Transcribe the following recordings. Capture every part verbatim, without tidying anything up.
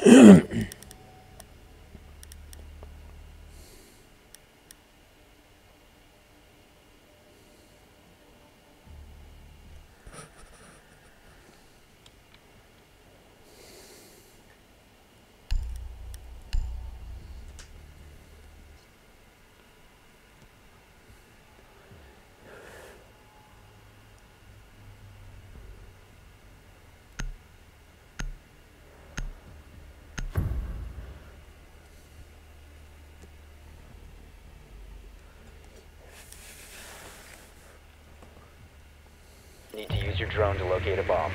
Need to use your drone to locate a bomb.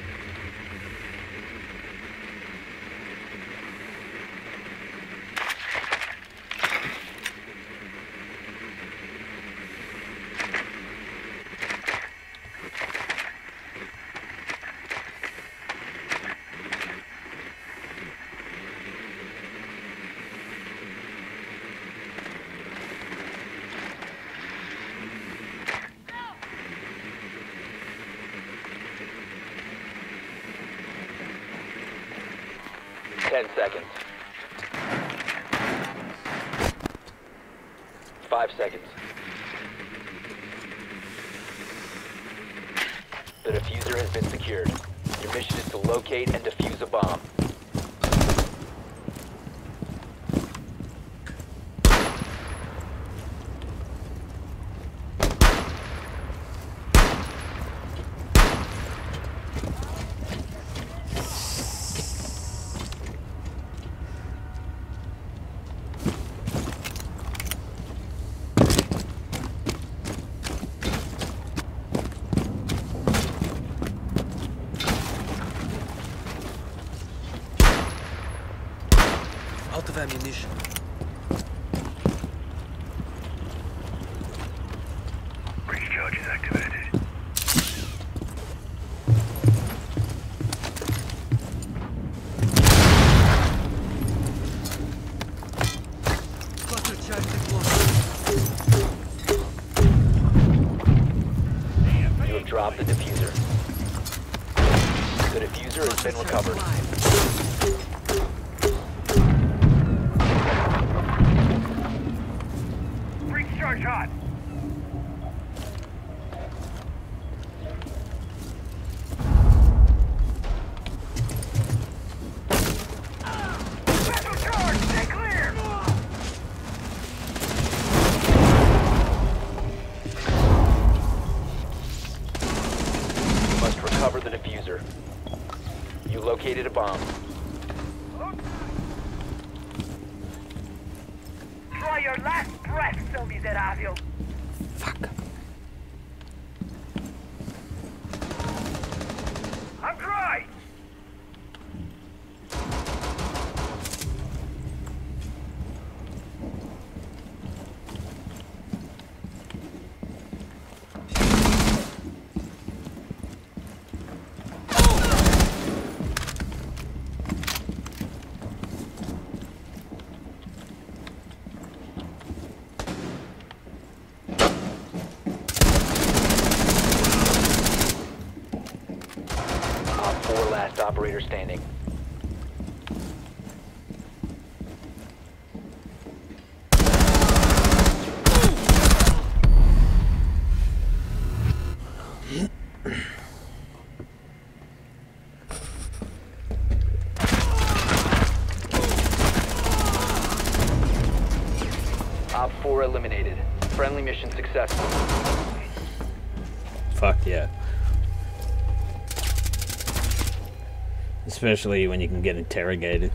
Ten seconds. Five seconds. The diffuser has been secured. Your mission is to locate and defuse a bomb. Out of ammunition. Breach charge is activated. Cluster charge deployed. You have dropped the diffuser. The diffuser has been recovered. Charge hot. Special charge, stay clear. You must recover the diffuser. You located a bomb. Try your last breath, so miserable. Fuck. I'm dry. Four last operator standing. Op four eliminated. Friendly mission successful. Fuck yeah. Especially when you can get interrogated.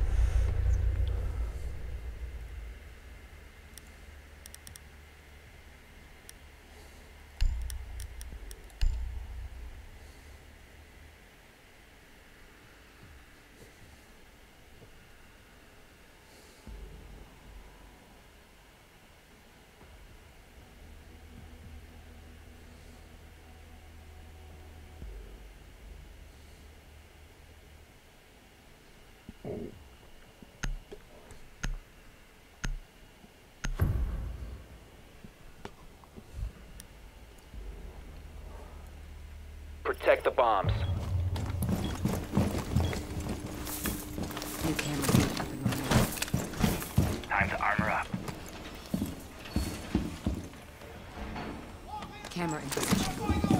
Protect the bombs. New camera here. Camera in position.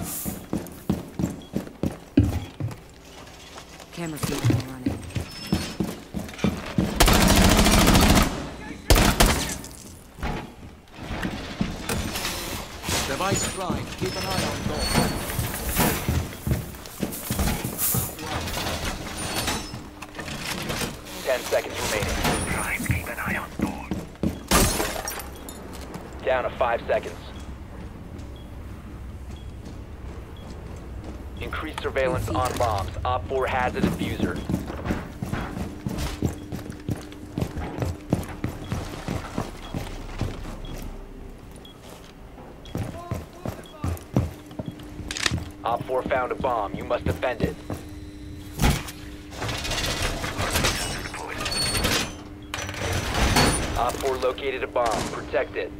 Camera feed up and running. Device prime. Keep an eye on door. Ten seconds remaining. Prime, keep an eye on door. Down to five seconds. Increased surveillance on bombs. Op four has a diffuser. Op four found a bomb. You must defend it. Op four located a bomb. Protect it.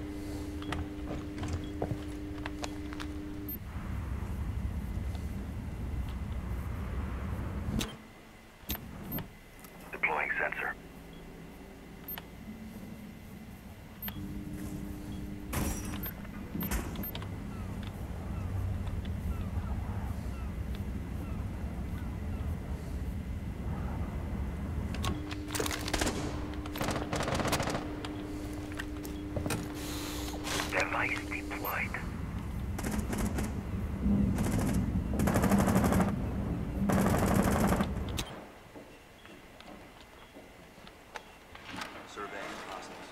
Deploying sensor. Device deployed. Surveying process.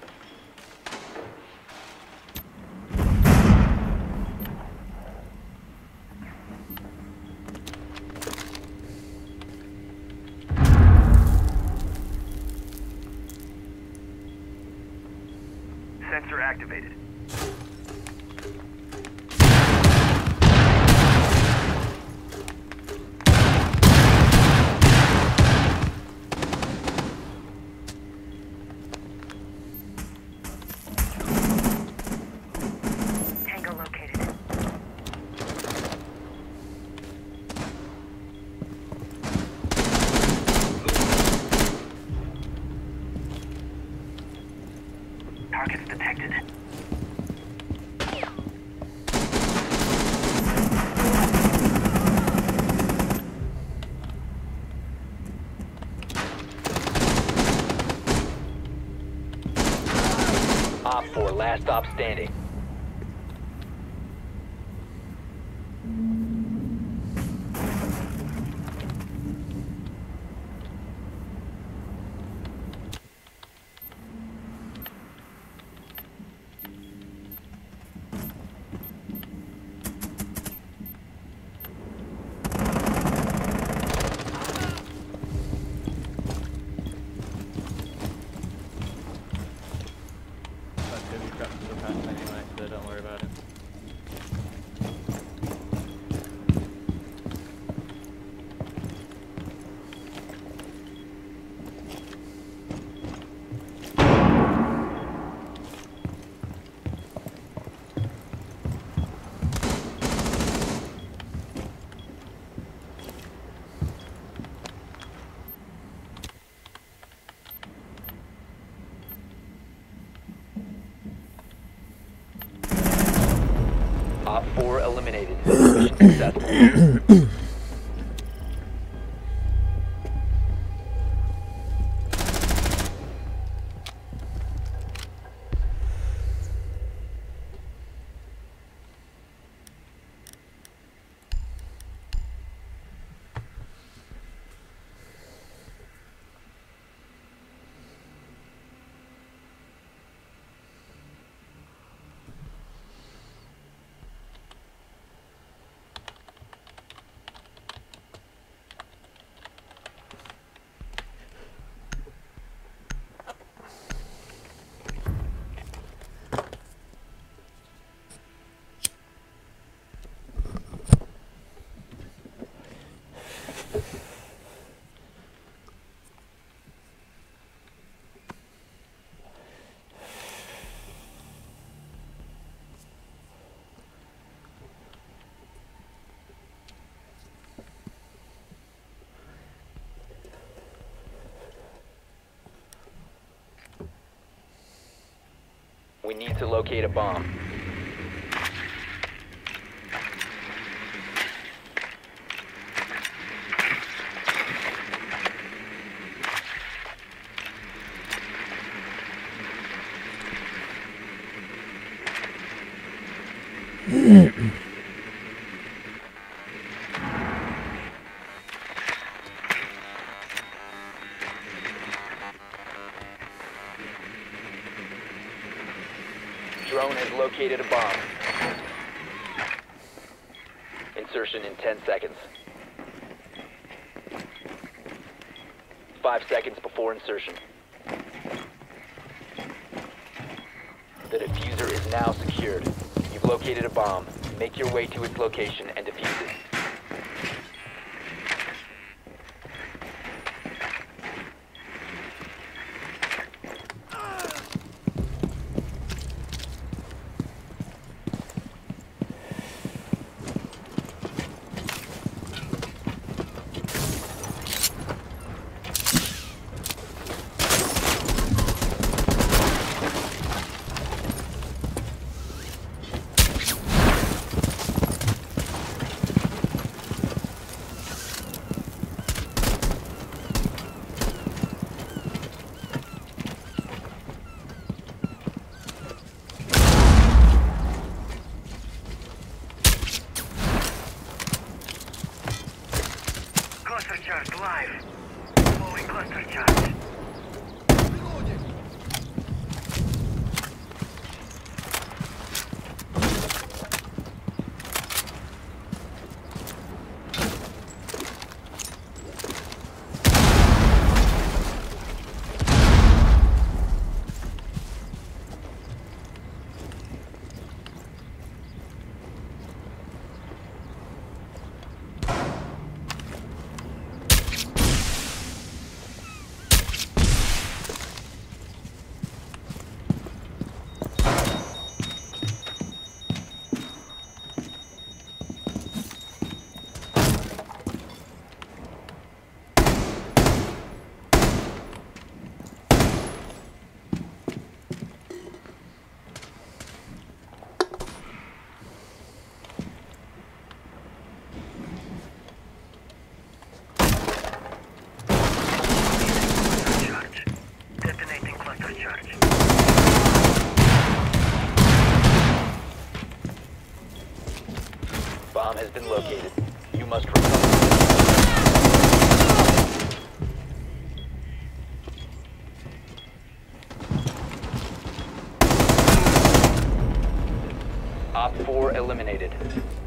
Sensor activated. Tango located. Targets detected. Op four, last stop standing. That's gonna be trapped to the past anyway, so don't worry about it. Op four eliminated. Mission successful. We need to locate a bomb. Drone has located a bomb. Insertion in ten seconds. Five seconds before insertion. The diffuser is now secured. You've located a bomb. Make your way to its location and defuse it. Cluster charge live. Flowing cluster charge. Bomb has been located. You must recover. Op four eliminated.